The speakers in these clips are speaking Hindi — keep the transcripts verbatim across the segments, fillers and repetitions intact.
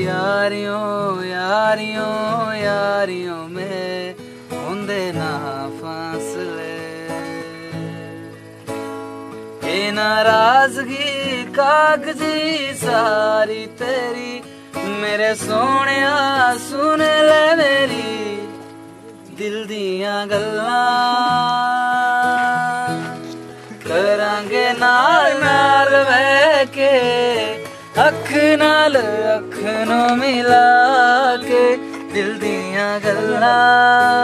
यारियों यारियों यारियों में होंदे ना फासले, ये नाराजगी कागजी सारी तेरी, मेरे सोनिया सुन ले मेरी दिल दियां गल्लां, करांगे नाल नाल बह के अख नाल अख नू मिला के दिल दियां गल्लां,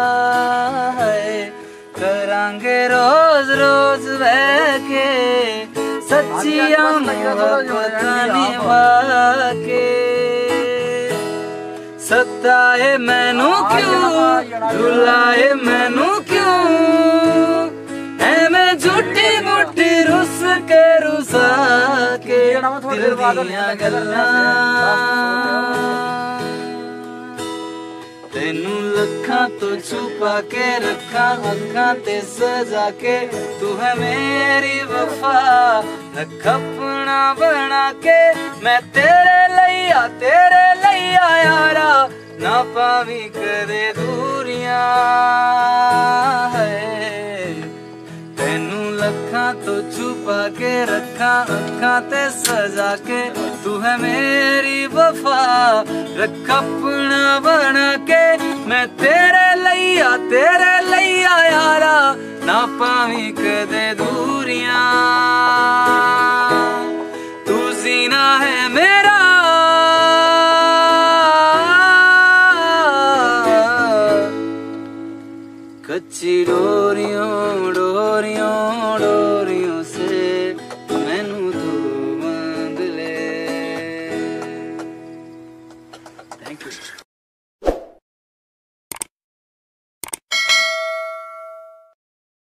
करांगे रोज रोज बह के सच्चियां मोहब्बतां निभा के। सताए मैनू क्यों रुलाए मैनू क्यों, ऐवें झूठी मुठी रुस के रुसा के दिल दियां गल्लां, तेनू लखां तो छुपा के रखा अखां ते सजा के, तू है मेरी वफा रख अपना बना के, मैं तेरे लैया तेरे लैया यारा ना पावी कदे दूरियां है। तेनू लखां तो छुपा के रखा अखां ते सजा के, तू है मेरी वफा रख अपना बना के, मैं तेरे लैया तेरे लैया यारा ना पावी कदे दूरियां, तू जीना है मेरा कच्ची डोरियों डोरियों डोरियों।